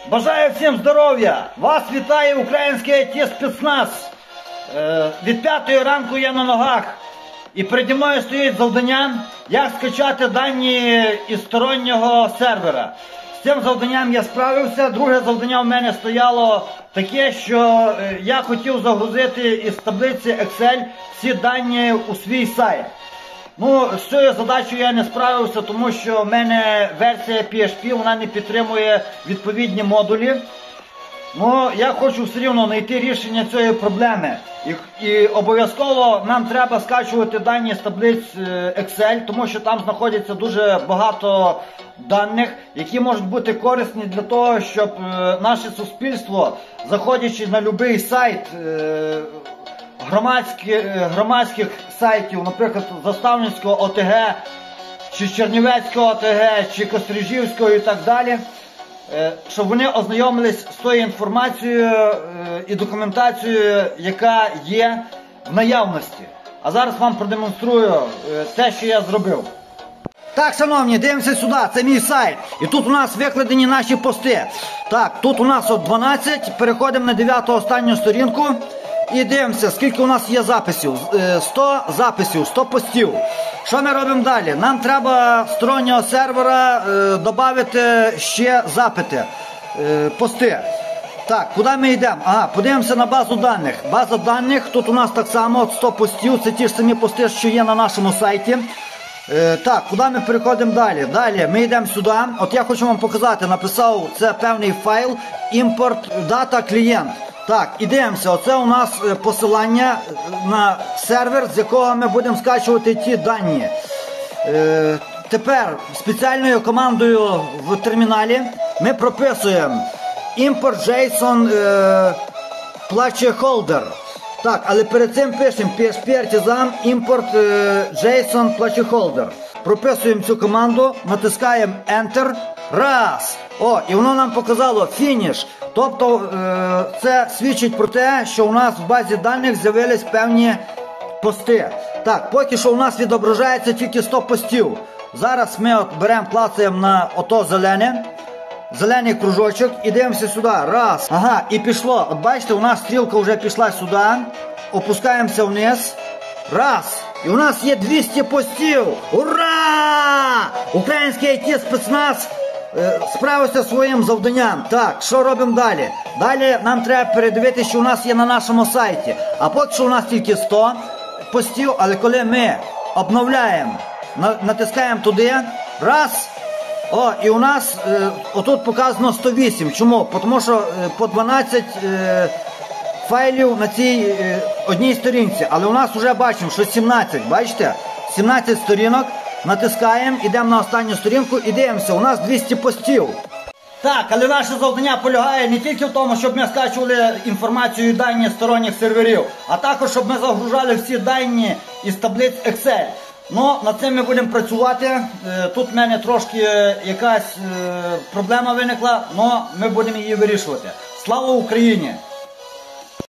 Бажаю всім здоров'я! Вас вітає український IT-спецназ. Від 5 ранку я на ногах. І переді мною стоїть завдання, як скачати дані із стороннього сервера. З цим завданням я справився. Друге завдання в мене стояло таке, що я хотів загрузити із таблиці Excel всі дані у свій сайт. Ну, з цією задачею я не справився, тому що в мене версія PHP, вона не підтримує відповідні модулі. Ну, я хочу все рівно знайти рішення цієї проблеми. І обов'язково нам треба скачувати дані з таблиць Excel, тому що там знаходиться дуже багато даних, які можуть бути корисні для того, щоб наше суспільство, заходячи на будь-який сайт, громадських сайтів, наприклад, Заставницького ОТГ, чи Чернівецького ОТГ, чи Кострижівського і так далі, щоб вони ознайомились з тою інформацією і документацією, яка є в наявності. А зараз вам продемонструю те, що я зробив. Так, шановні, дивимося сюди, це мій сайт. І тут у нас викладені наші пости. Так, тут у нас от 12, переходимо на 9-ту останню сторінку. І дивимося, скільки у нас є записів. 100 записів, 100 постів. Що ми робимо далі? Нам треба з стороннього сервера додати ще запити, пости. Так, куди ми йдемо? Ага, подивимося на базу даних. База даних, тут у нас так само от 100 постів, це ті ж самі пости, що є на нашому сайті. Так, куди ми переходимо далі? Далі ми йдемо сюди. От я хочу вам показати, написав, це певний файл, import data client. Так, і дивимося, оце у нас посилання на сервер, з якого ми будемо скачувати ті дані. Тепер спеціальною командою в терміналі ми прописуємо import JSON placeholder. Так, але перед цим пишемо PHP Artisan import JSON placeholder. Прописуємо цю команду, натискаємо Enter. Раз! О, і воно нам показало Finish. Тобто це свідчить про те, що у нас в базі даних з'явились певні пости. Так, поки що у нас відображається тільки 100 постів. Зараз ми от беремо, клацаємо на ото зелене. Зелений кружочок і дивимося сюди. Раз. Ага, і пішло. От бачите, у нас стрілка вже пішла сюди. Опускаємося вниз. Раз. І у нас є 200 постів. Ура! Український IT-спецназ справився своїм завданням. Так, що робимо далі? Далі нам треба передивитися, що у нас є на нашому сайті. А поки що у нас тільки 100 постів, але коли ми обновляємо, натискаємо туди. Раз. О, і у нас отут показано 108. Чому? Тому що по 12 файлів на цій одній сторінці. Але у нас вже бачимо, що 17, бачите? 17 сторінок. Натискаємо, йдемо на останню сторінку і дивимося, у нас 200 постів. Так, але наше завдання полягає не тільки в тому, щоб ми скачували інформацію і дані сторонніх серверів, а також, щоб ми загружали всі дані із таблиць Excel. Ну, над цим ми будемо працювати. Тут в мене трошки якась проблема виникла, але ми будемо її вирішувати. Слава Україні!